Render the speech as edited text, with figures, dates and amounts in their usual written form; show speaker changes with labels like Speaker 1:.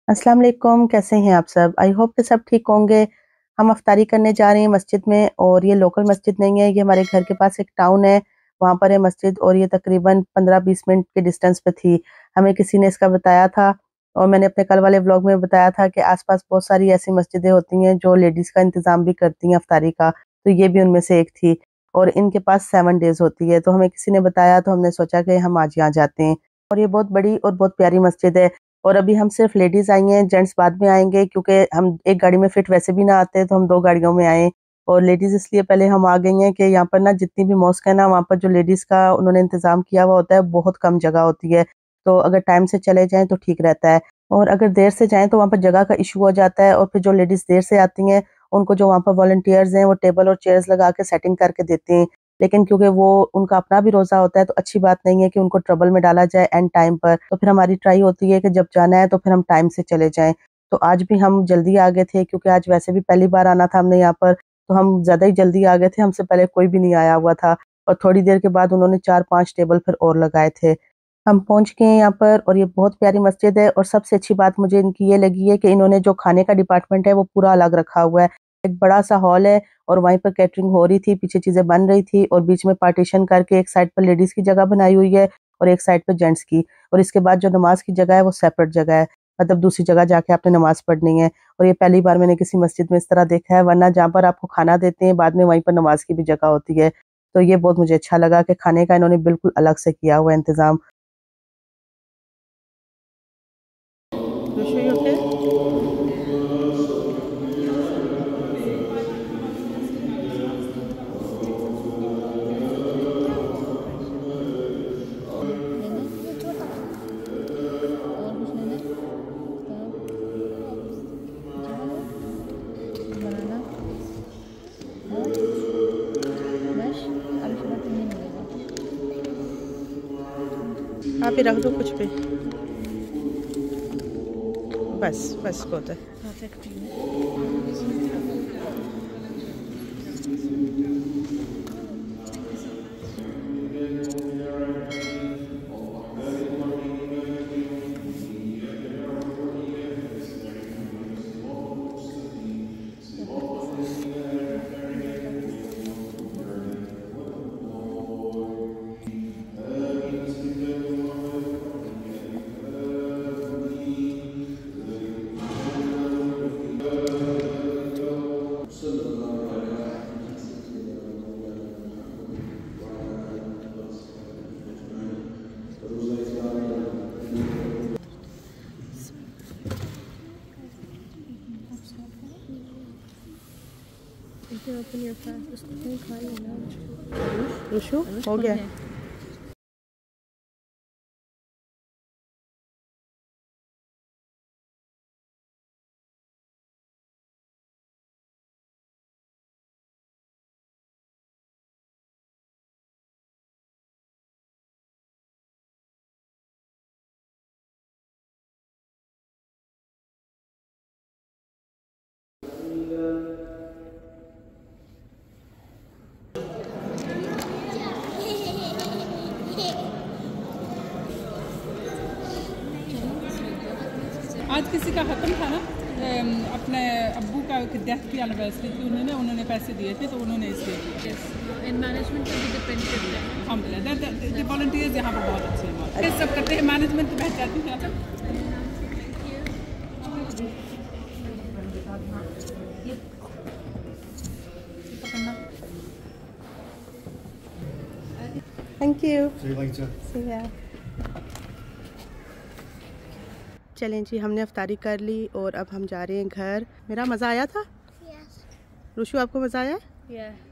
Speaker 1: अस्सलाम वालेकुम, कैसे हैं आप सब? आई होप कि सब ठीक होंगे। हम अफ्तारी करने जा रहे हैं मस्जिद में और ये लोकल मस्जिद नहीं है, ये हमारे घर के पास एक टाउन है, वहाँ पर है मस्जिद और ये तकरीबन 15-20 मिनट के डिस्टेंस पे थी। हमें किसी ने इसका बताया था और मैंने अपने कल वाले व्लॉग में बताया था कि आस-पास बहुत सारी ऐसी मस्जिदें होती हैं जो लेडीज़ का इंतज़ाम भी करती हैं अफ्तारी का, तो ये भी उनमें से एक थी और इनके पास 7 डेज़ होती है। तो हमें किसी ने बताया तो हमने सोचा कि हम आज यहाँ जाते हैं और ये बहुत बड़ी और बहुत प्यारी मस्जिद है। और अभी हम सिर्फ लेडीज़ आई हैं, जेंट्स बाद में आएँगे क्योंकि हम एक गाड़ी में फिट वैसे भी ना आते, तो हम 2 गाड़ियों में आए और लेडीज़ इसलिए पहले हम आ गई हैं कि यहाँ पर ना जितनी भी मॉस्क है ना, वहाँ पर जो लेडीज़ का उन्होंने इंतज़ाम किया हुआ होता है, बहुत कम जगह होती है। तो अगर टाइम से चले जाएँ तो ठीक रहता है और अगर देर से जाएँ तो वहाँ पर जगह का इश्यू हो जाता है और फिर जो लेडीज़ देर से आती हैं, उनको जो वहाँ पर वॉलंटियर्स हैं, वो टेबल और चेयर्स लगा के सेटिंग करके देते हैं। लेकिन क्योंकि वो उनका अपना भी रोज़ा होता है तो अच्छी बात नहीं है कि उनको ट्रबल में डाला जाए एंड टाइम पर। तो फिर हमारी ट्राई होती है कि जब जाना है तो फिर हम टाइम से चले जाएँ। तो आज भी हम जल्दी आ गए थे क्योंकि आज वैसे भी पहली बार आना था हमने यहाँ पर, तो हम ज़्यादा ही जल्दी आ गए थे, हमसे पहले कोई भी नहीं आया हुआ था और थोड़ी देर के बाद उन्होंने 4-5 टेबल फिर और लगाए थे। हम पहुँच गए हैं यहाँ पर और ये बहुत प्यारी मस्जिद है और सबसे अच्छी बात मुझे इनकी ये लगी है कि इन्होंने जो खाने का डिपार्टमेंट है वो पूरा अलग रखा हुआ है। एक बड़ा-सा हॉल है और वहीं पर कैटरिंग हो रही थी, पीछे चीज़ें बन रही थी और बीच में पार्टीशन करके एक साइड पर लेडीज़ की जगह बनाई हुई है और एक साइड पे जेंट्स की और इसके बाद जो नमाज़ की जगह है वो सेपरेट जगह है। मतलब दूसरी जगह जाके आपने नमाज़ पढ़नी है और ये पहली बार मैंने किसी मस्जिद में इस तरह देखा है, वरना जहाँ पर आपको खाना देते हैं बाद में वहीं पर नमाज़ की भी जगह होती है। तो ये बहुत मुझे अच्छा लगा कि खाने का इन्होंने बिल्कुल अलग से किया हुआ है इंतज़ाम। Rushu, you okay?
Speaker 2: लेना ये छोटा और कुछ लेना बनाना और बस अब इसके बाद नहीं मिलेगा।
Speaker 1: आप ही रख दो कुछ पे। बस, बस बहुत है।
Speaker 2: परफेक्ट है। Open your fast. उसको खा लेना।
Speaker 1: रुशु हो गया।
Speaker 3: आज किसी का खत्म था ना, अपने अब्बू का डेथ की एनिवर्सरी थी, उन्होंने पैसे दिए थे तो उन्होंने इसलिए
Speaker 2: मैनेजमेंट पे भी डिपेंड करता है।
Speaker 3: हम वॉलंटियर्स यहाँ पर बहुत अच्छे हैं, सब करते हैं, मैनेजमेंट बैठ जाती है।
Speaker 1: Thank you.
Speaker 4: See you later.
Speaker 1: See ya. चलें जी, हमने अफ्तारी कर ली और अब हम जा रहे हैं घर। मेरा मज़ा आया था?
Speaker 2: Yes.
Speaker 1: रुशु आपको मज़ा आया?
Speaker 2: Yeah.